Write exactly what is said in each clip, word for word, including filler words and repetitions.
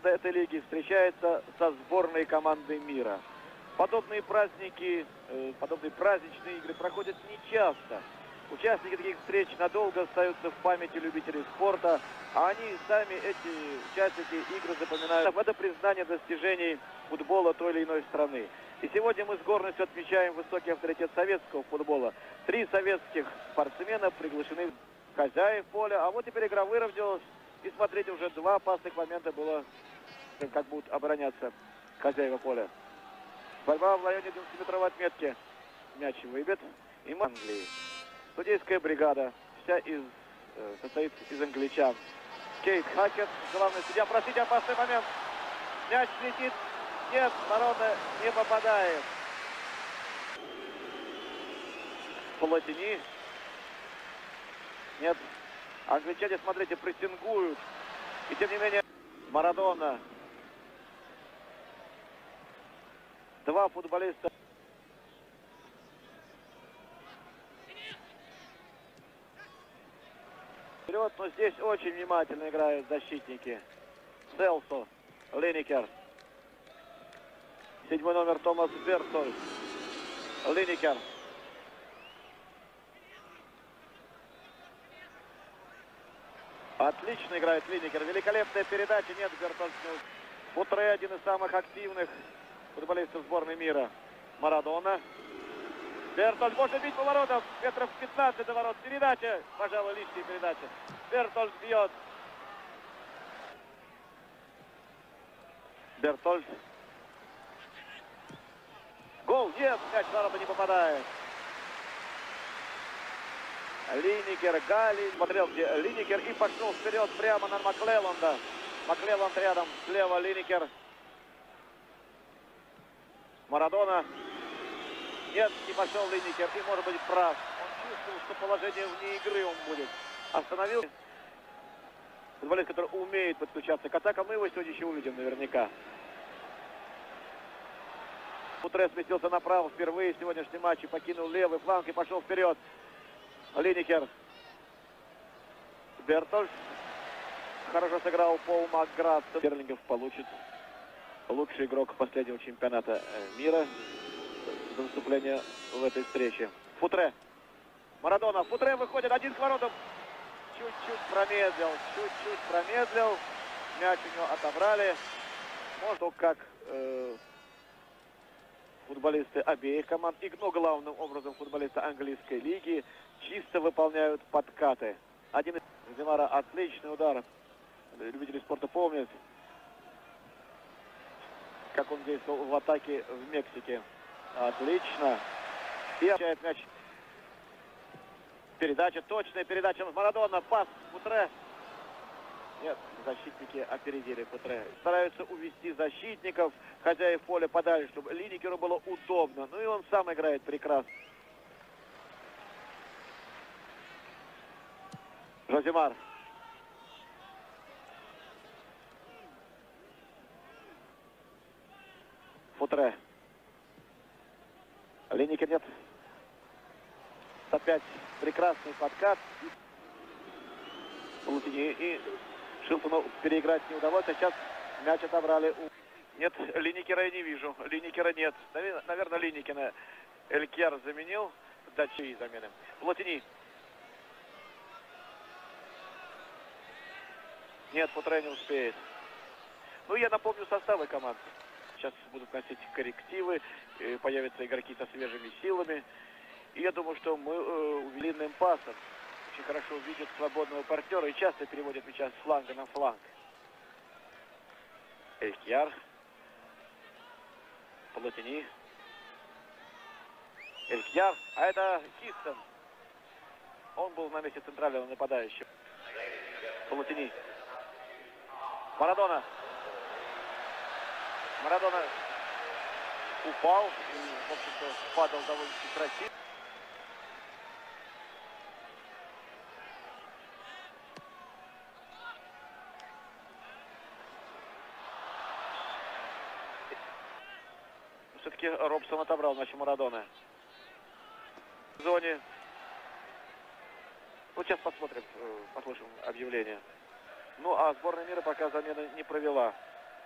этой лиги встречается со сборной командой мира. Подобные праздники, э, подобные праздничные игры проходят нечасто. Участники таких встреч надолго остаются в памяти любителей спорта, а они сами, эти участники игры, запоминают. Это признание достижений футбола той или иной страны. И сегодня мы с гордостью отмечаем высокий авторитет советского футбола. Три советских спортсмена приглашены хозяев поля, а вот теперь игра выровнялась. И смотрите, уже два опасных момента было, как будут обороняться хозяева поля. Борьба в районе двадцатиметровой отметки. Мяч выбит. И Англии. Судейская бригада. Вся из, э, состоит из англичан. Кейт Хакет, главный судья. Простите, опасный момент. Мяч летит. Нет, ворота не попадает. Платини. Нет. Англичане, смотрите, прессингуют. И тем не менее, Марадона. Два футболиста. Вперед, но здесь очень внимательно играют защитники. Селсо, Линекер. Седьмой номер Томас Бертольд. Линекер. Отлично играет Линекер. Великолепная передача. Нет, Бертольд. Футре, один из самых активных футболистов сборной мира. Марадона. Бертольд может бить по воротам. Метров пятнадцать до ворот. Передача. Пожалуй, лишняя передача. Бертольд бьет. Бертольд. Гол. Нет. Мяч в ворота не попадает. Линекер, Гали. Смотрел, где Линекер, и пошел вперед прямо на Маклелланда. Маклелланд рядом. Слева Линекер. Марадона. Нет, не пошел Линекер. И, может быть, прав. Он чувствовал, что положение вне игры он будет. Остановился. Футболист, который умеет подключаться к атакам. Мы его сегодня еще увидим наверняка. Футре сместился направо впервые в сегодняшнем матче. Покинул левый фланг и пошел вперед. Линекер. Бертольд. Хорошо сыграл Пол Макград. Берлингов получит лучший игрок последнего чемпионата мира за выступление в этой встрече. Футре. Марадона. Футре выходит один к воротам. Чуть-чуть промедлил. Чуть-чуть промедлил. Мяч у него отобрали. Может, как э, футболисты обеих команд, и, но главным образом футболисты английской лиги, чисто выполняют подкаты. Один из Зимара отличный удар. Любители спорта помнят, как он действовал в атаке в Мексике. Отлично. И получает мяч. Передача, точная передача. Марадона, пас, Футре. Нет, защитники опередили Футре. Стараются увести защитников, хозяев поля подальше, чтобы Линекеру было удобно. Ну и он сам играет прекрасно. Жоземар. Футре. Линекер нет. Опять прекрасный подкат. Плутини и Шилтону переиграть не удалось. А сейчас мяч отобрали у... Нет, Линекера я не вижу. Линекера нет. Наверное, Линекера Элькьяр заменил. Да, чьи замены. Плутини. Нет, Футре не успеет. Ну, я напомню составы команд. Сейчас будут вносить коррективы, появятся игроки со свежими силами. И я думаю, что мы э, длинным пасом очень хорошо видят свободного партнера и часто переводят мяча с фланга на фланг. Элькьяр. Плутини. Элькьяр. А это Кистон. Он был на месте центрального нападающего. Плутини. Марадона. Марадона упал и, в общем-то, падал довольно-таки красиво. Все-таки Робсон отобрал мяч Марадона. В зоне. Вот сейчас посмотрим, послушаем объявление. Ну, а сборная мира пока замены не провела.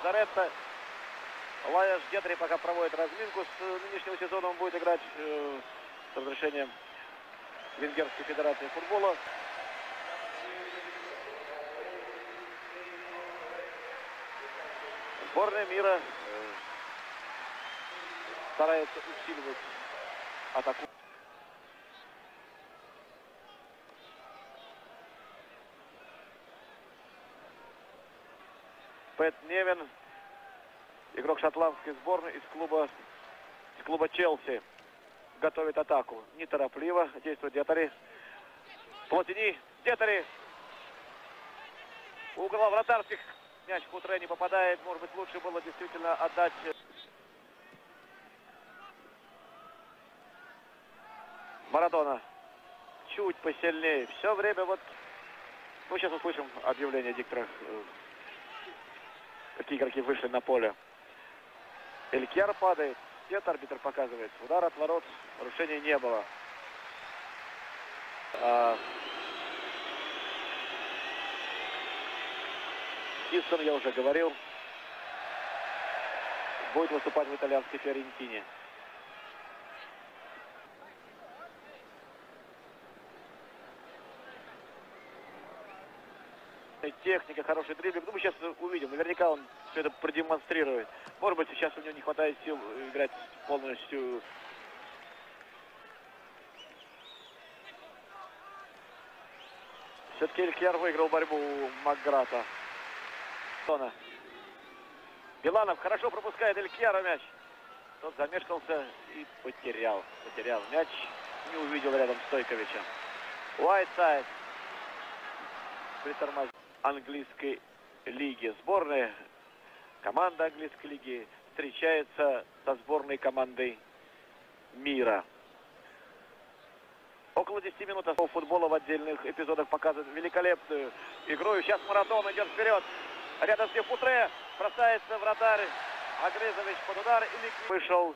Заретта. Лайош Гетри пока проводит разминку с нынешнего сезона. Он будет играть э, с разрешением Венгерской Федерации футбола. Сборная мира э, старается усиливать атаку. Пэт Невин, игрок шотландской сборной из клуба, из клуба Челси, готовит атаку. Неторопливо действует Детери. Плотини, Детери. Угол вратарских. Мяч в футре не попадает. Может быть, лучше было действительно отдать. Марадона. Чуть посильнее. Все время вот... Ну, сейчас услышим объявление диктора. Какие игроки вышли на поле. Элькьяр падает. Нет, арбитр показывает. Удар от ворот. Нарушения не было. А... Кистон, я уже говорил, будет выступать в итальянской Фиорентине. Техника, хороший дриблинг. Ну, мы сейчас увидим. Наверняка он все это продемонстрирует. Может быть, сейчас у него не хватает сил играть полностью. Все-таки Элькьяр выиграл борьбу у Макграта. Биланов хорошо пропускает Элькьяра мяч. Тот замешкался и потерял. Потерял мяч. Не увидел рядом Стойковича. Уайтсайд притормозил. Английской лиги. Сборная, команда английской лиги встречается со сборной командой мира. Около десяти минут футбола в отдельных эпизодах показывает великолепную игру. И сейчас Марадона идет вперед. Рядом с Футре бросается вратарь Агрезович под удар. И вышел.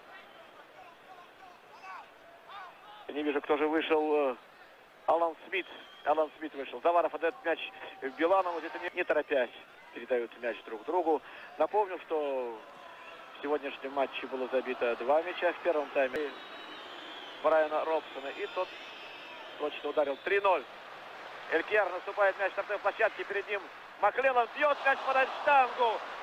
Не вижу, кто же вышел. Алан Смит. Алан Смит вышел. Заваров отдает мяч Биланову. Это не, не торопясь передают мяч друг другу. Напомню, что в сегодняшнем матче было забито два мяча в первом тайме Брайана Робсона. И тот точно ударил. три ноль. Элькьяр наступает, мяч в торцевой площадке. Перед ним Макленнон бьет мяч под штангу.